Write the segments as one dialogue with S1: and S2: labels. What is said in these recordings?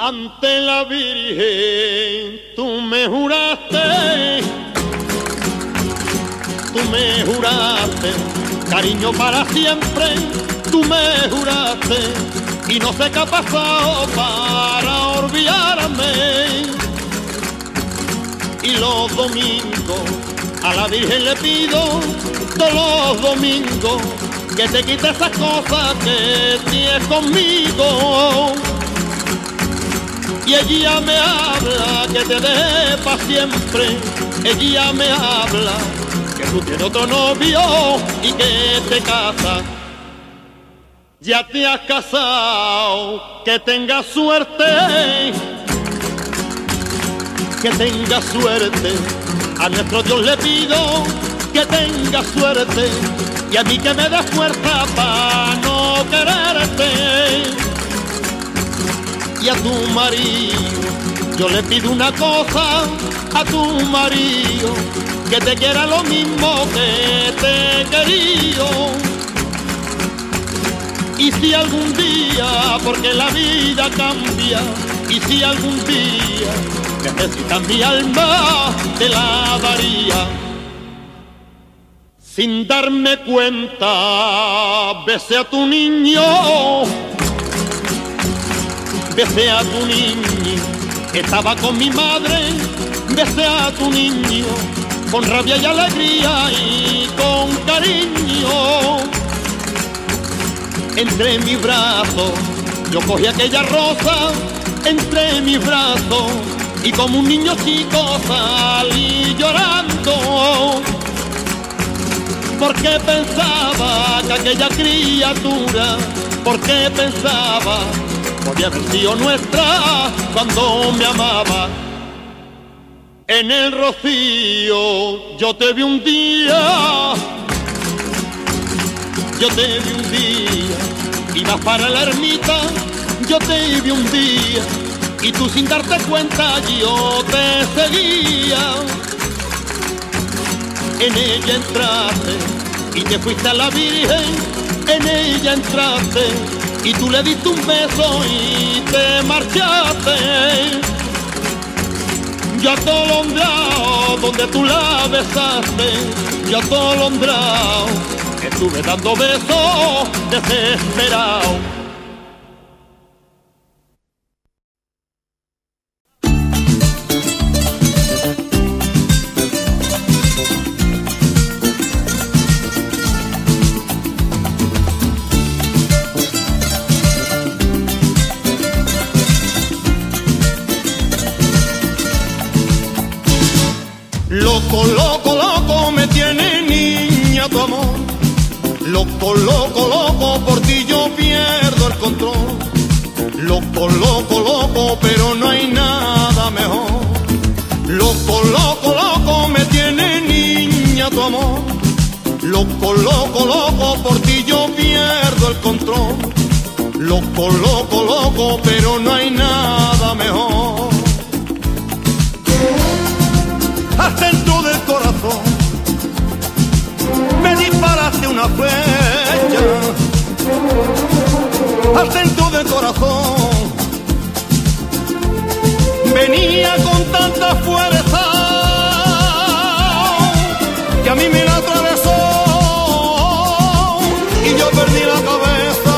S1: ante la Virgen tú me juraste, cariño para siempre, tú me juraste, y no sé qué ha pasado para olvidarme. Y los domingos a la Virgen le pido, todos los domingos, que te quite esas cosas que tienes conmigo. Y ella me habla que te deje pa' siempre, ella me habla que tú tienes otro novio y que te casas. Ya te has casado, que tengas suerte, que tengas suerte. A nuestro Dios le pido que tengas suerte, y a mí que me dé fuerza para no quererte. Y a tu marido yo le pido una cosa, a tu marido, que te quiera lo mismo que te he querido. Y si algún día, porque la vida cambia, y si algún día necesitas mi alma, te la daría. Sin darme cuenta, besé a tu niño, besé a tu niño, estaba con mi madre, besé a tu niño, con rabia y alegría y con cariño. Entre mis brazos, yo cogí aquella rosa, entre mis brazos, y como un niño chico salí llorando, porque pensaba que aquella criatura, porque pensaba podía haber sido nuestra cuando me amaba. En el Rocío yo te vi un día, yo te vi un día, ibas para la ermita, yo te vi un día, y tú sin darte cuenta yo te seguía. En ella entraste y te fuiste a la Virgen, en ella entraste y tú le diste un beso y te marchaste. Yo atolondrado donde tú la besaste, yo atolondrado estuve dando besos desesperado.
S2: Loco, loco, loco me tiene niña tu amor. Loco, loco, loco, por ti yo pierdo el control. Loco, loco, loco, pero no hay nada mejor. Loco, loco, loco me tiene niña tu amor. Loco, loco, loco, por ti yo pierdo el control. Loco, loco, loco, pero no hay nada mejor. Al centro del corazón me disparaste una flecha. Al centro del corazón venía con tanta fuerza que a mí me la atravesó y yo perdí la cabeza.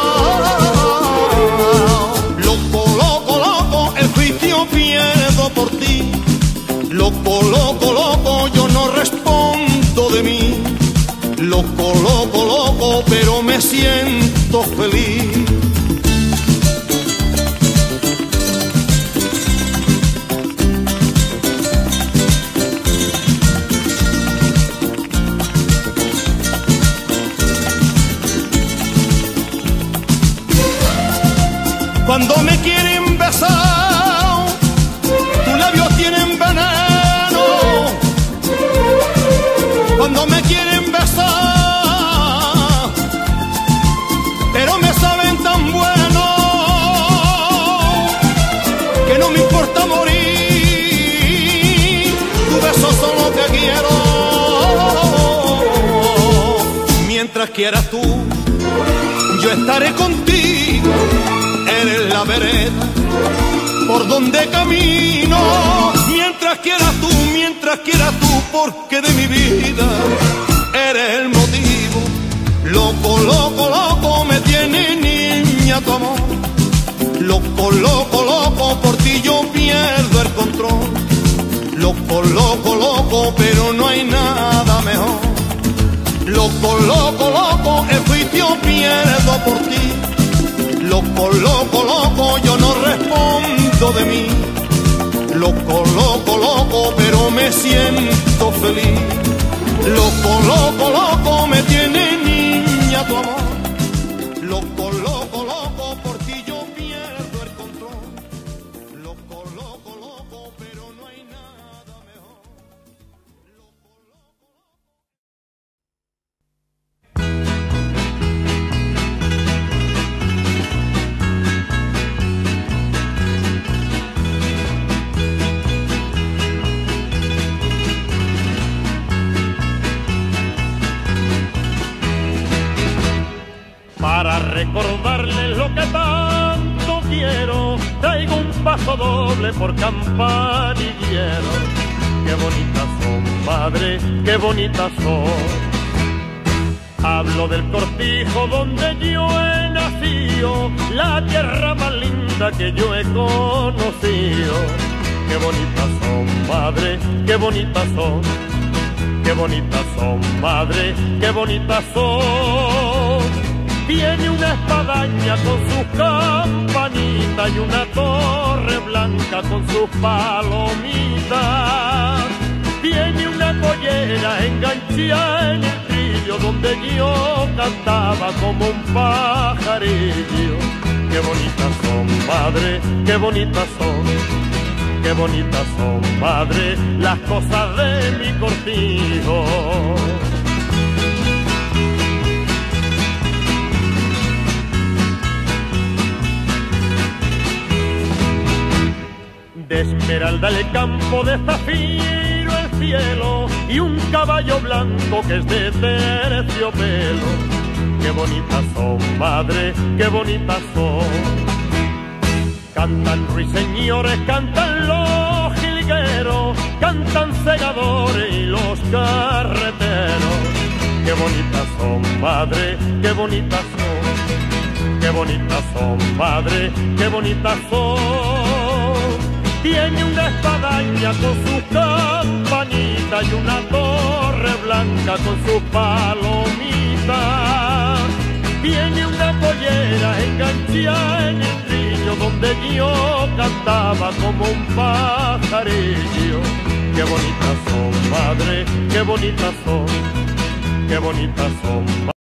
S2: Loco, loco, loco, el juicio pierdo por ti. Loco, loco, loco, yo no respondo de mí. Loco, loco, loco, pero me siento feliz. Cuando me quieren besar, tus labios tienen veneno. Cuando me quieren besar, pero me saben tan bueno que no me importa morir. Tu beso son lo que quiero. Mientras quieras tú, yo estaré contigo. Eres la vereda donde camino. Mientras quieras tú, porque de mi vida eres el motivo. Loco, loco, loco, me tiene niña tu amor. Loco, loco, loco, por ti yo pierdo el control. Loco, loco, loco, pero no hay nada mejor. Loco, loco, loco, el juicio pierdo por ti. Loco, loco, loco, yo no respondo de mí. Loco, loco, loco, pero me siento feliz. Loco, loco, loco, me tiene niña tu amor. Loco, loco, loco, por ti yo pierdo el control. Loco, loco, loco, pero no hay nada mejor.
S1: Para recordarles lo que tanto quiero, traigo un paso doble por campanillero. Qué bonitas son, madre, qué bonitas son. Hablo del Cortijo donde yo he nacido, la tierra más linda que yo he conocido. Qué bonitas son, madre, qué bonitas son. Qué bonitas son, madre, qué bonitas son. Tiene una espadaña con sus campanitas y una torre blanca con sus palomitas. Tiene una pollera enganchada en el trillo donde yo cantaba como un pajarillo. Qué bonitas son, madre, qué bonitas son. Qué bonitas son, madre, las cosas de mi Cortijo. De esmeralda el campo, de zafiro el cielo y un caballo blanco que es de terciopelo. Qué bonitas son, madre, qué bonitas son. Cantan ruiseñores, cantan los jilgueros, cantan segadores y los carreteros. Qué bonitas son, madre, qué bonitas son. Qué bonitas son, madre, qué bonitas son. Tiene una espadaña con sus campanitas y una torre blanca con sus palomitas. Tiene una pollera enganchada en el trillo donde yo cantaba como un pajarillo. Qué bonitas son, madre, qué bonitas son. Qué bonitas son.